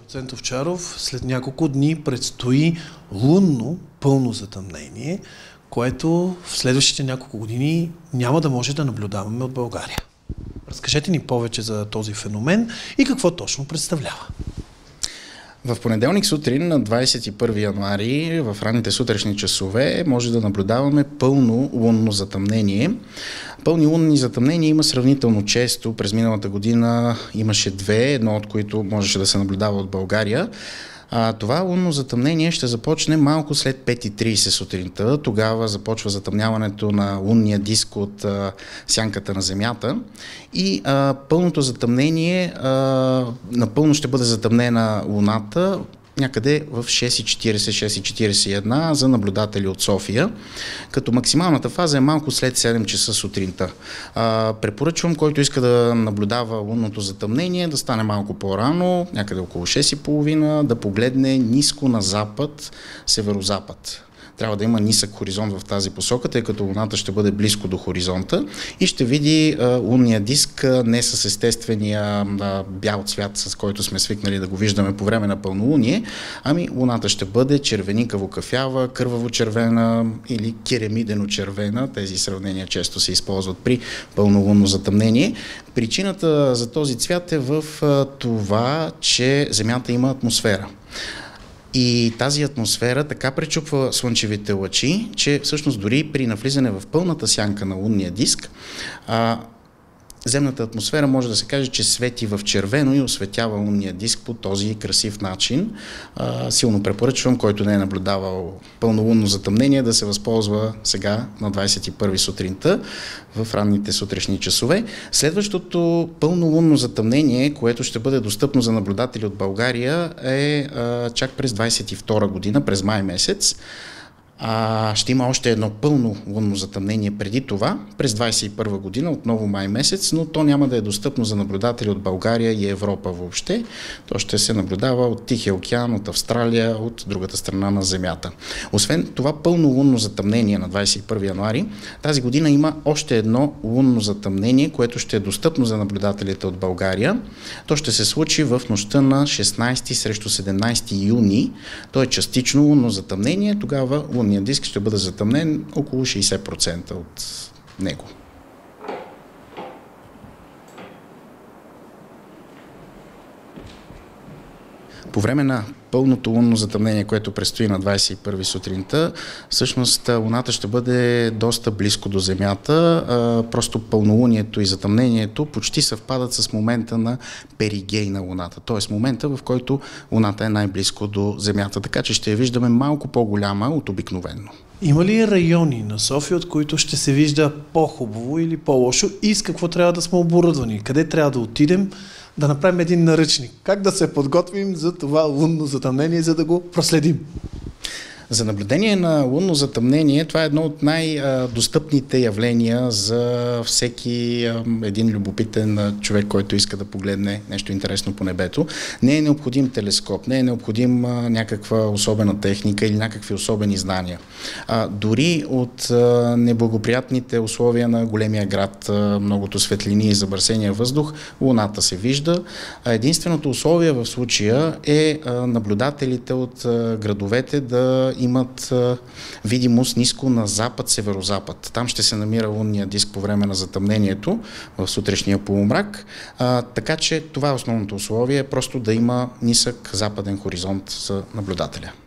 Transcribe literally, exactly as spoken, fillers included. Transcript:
доцент Овчаров, след няколко дни предстои лунно пълно затъмнение, което в следващите няколко години няма да може да наблюдаваме от България. Разкажете ни повече за този феномен и какво точно представлява. В понеделник сутрин на двадесет и първи януари в ранните сутрешни часове може да наблюдаваме пълно лунно затъмнение. Пълни лунни затъмнения има сравнително често. През миналата година имаше две, едно от които можеше да се наблюдава от България. А, това лунно затъмнение ще започне малко след пет и тридесет сутринта. Тогава започва затъмняването на лунния диск от а, сянката на Земята и а, пълното затъмнение, а, напълно ще бъде затъмнена Луната някъде в шест и четиридесет, шест и четиридесет и една за наблюдатели от София, като максималната фаза е малко след седем часа сутринта. А, препоръчвам, който иска да наблюдава лунното затъмнение, да стане малко по-рано, някъде около шест и половина, да погледне ниско на запад, северозапад. Трябва да има нисък хоризонт в тази посока, тъй като Луната ще бъде близко до хоризонта и ще види а, лунния диск а, не с естествения а, бял цвят, с който сме свикнали да го виждаме по време на пълнолуние, ами Луната ще бъде червеникаво-кафява, кърваво-червена или керемидено-червена. Тези сравнения често се използват при пълнолунно затъмнение. Причината за този цвят е в а, това, че Земята има атмосфера. И тази атмосфера така пречупва слънчевите лъчи, че всъщност дори при навлизане в пълната сянка на лунния диск, а, земната атмосфера може да се каже, че свети в червено и осветява лунния диск по този красив начин. А, силно препоръчвам, който не е наблюдавал пълнолунно затъмнение, да се възползва сега на двадесет и първи сутринта в ранните сутрешни часове. Следващото пълнолунно затъмнение, което ще бъде достъпно за наблюдатели от България, е а, чак през двадесет и втора година, през май месец. А, ще има още едно пълно лунно затъмнение преди това, през двадесет и първа година, отново май месец, но то няма да е достъпно за наблюдатели от България и Европа въобще. То ще се наблюдава от Тихия океан, от Австралия, от другата страна на Земята. Освен това пълно лунно затъмнение на двадесет и първи януари, тази година има още едно лунно затъмнение, което ще е достъпно за наблюдателите от България. То ще се случи в нощта на шестнадесети срещу седемнадесети юни. То е частично лунно затъмнение, тогава лунният диск ще бъде затъмнен около шейсет процента от него. По време на пълното лунно затъмнение, което предстои на двадесет и първи сутринта, всъщност Луната ще бъде доста близко до Земята. Просто пълнолунието и затъмнението почти съвпадат с момента на перигей на Луната, т.е. момента, в който Луната е най-близко до Земята, така че ще я виждаме малко по-голяма от обикновено. Има ли райони на София, от които ще се вижда по-хубаво или по-лошо и с какво трябва да сме оборудвани? Къде трябва да отидем да направим един наръчник? Как да се подготвим за това лунно затъмнение, за да го проследим? За наблюдение на лунно затъмнение, това е едно от най-достъпните явления за всеки един любопитен човек, който иска да погледне нещо интересно по небето. Не е необходим телескоп, не е необходим някаква особена техника или някакви особени знания. Дори от неблагоприятните условия на големия град, многото светлини и забърсения въздух, Луната се вижда. Единственото условие в случая е наблюдателите от градовете да имат а, видимост ниско на запад-северозапад. Там ще се намира лунния диск по време на затъмнението в сутрешния полумрак. А, така че това е основното условие, просто да има нисък западен хоризонт за наблюдателя.